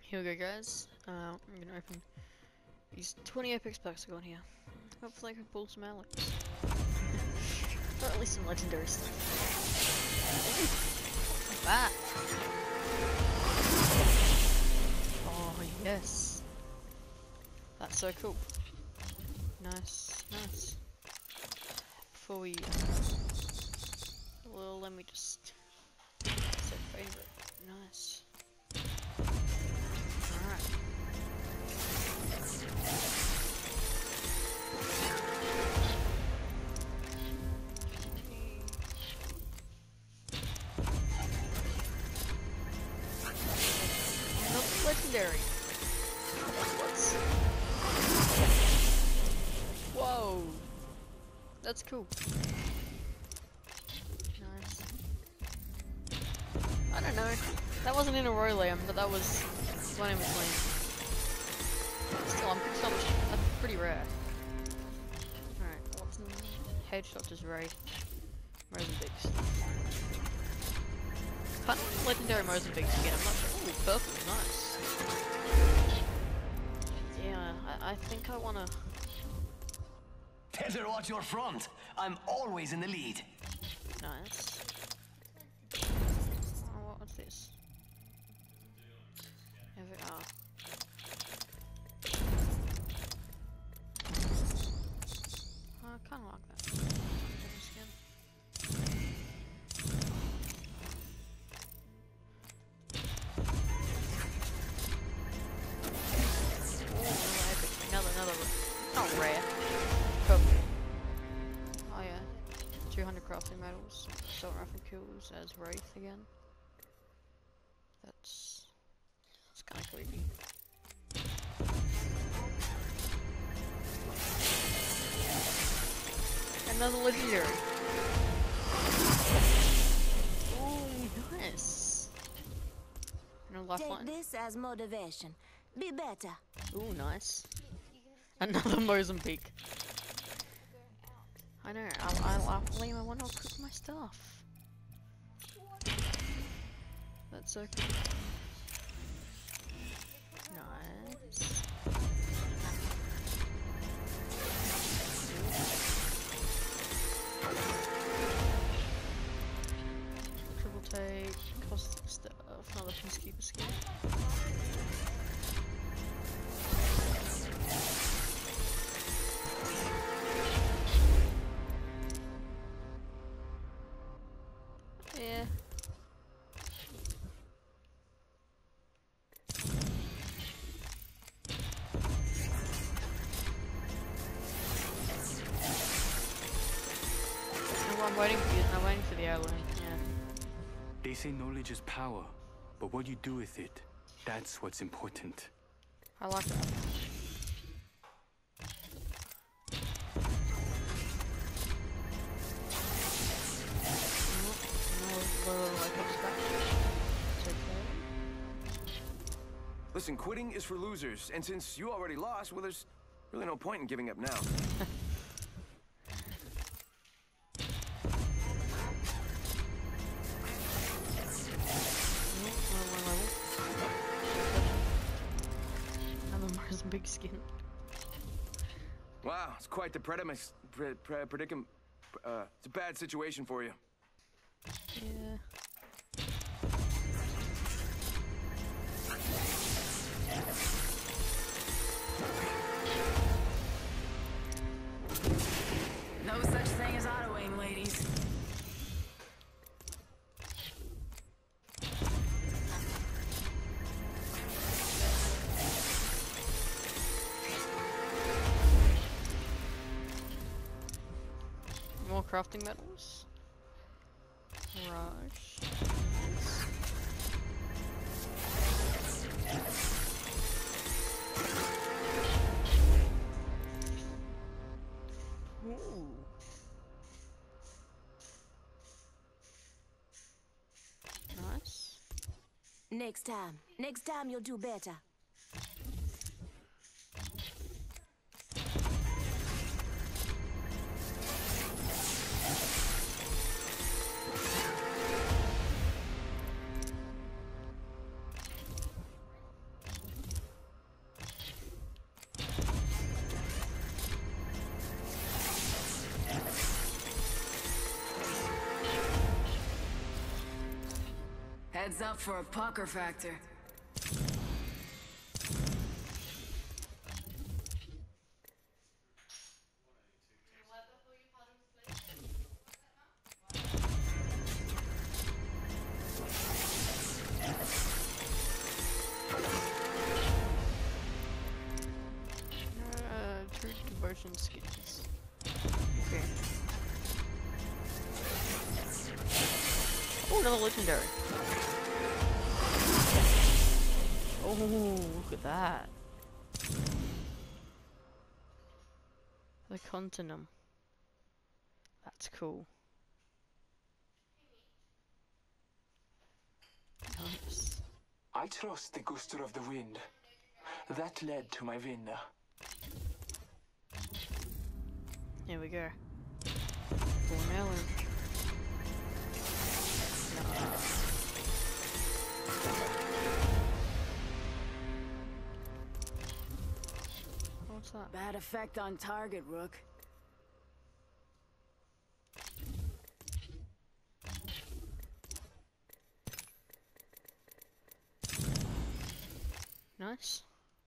Here we go, guys. I'm gonna open these 20 Apex packs I got here. Hopefully I can pull some Alex. Or at least some legendary stuff. That. Oh yes. That's so cool. Nice, nice. Before we well, let me just set favorite. Nice. Alright. Another legendary. What's... Whoa. That's cool. Nice. I don't know. That wasn't in a row lamb, but that was one in between. Still, I'm pretty sure that's pretty rare. Alright, what's in headshot is Ray. Mozambique. Kind of legendary Mozambique again, I'm not sure. Ooh, purple, nice. Yeah, I think I wanna... Tether at your front. I'm always in the lead. Nice. Oh, what's this? Here we are. I kinda like that. Skin. Another not rare. Purple. Oh yeah. 200 crafting medals. Assault rifle kills as Wraith again. That's kinda creepy. Another legendary. Ooh, nice. No lifeline. Take this as motivation. Be better. Ooh, nice. Another Mozambique. I know. I'll blame. I want to cook my stuff. That's so cool. Nice. Triple take, caustic stuff, another peacekeeper skin. Yeah. No, I'm waiting for you. I'm waiting for the heirloom. Yeah. They say knowledge is power, but what you do with it, that's what's important. I like that. Listen, quitting is for losers, and since you already lost, well, there's really no point in giving up now. Another Mozambique skin. Wow, it's quite the predicament. It's a bad situation for you. Yeah. No such thing as auto-aim, ladies. More crafting metals. Rush. Ooh. Nice. Next time you'll do better. Adds up for a pucker factor. True conversion skills. Okay. Oh, another legendary. Oh, look at that. The Continuum. That's cool. Nice. I trust the guster of the wind. That led to my winner. Here we go. Full melon. What's that? Bad effect on target, Rook. Nice.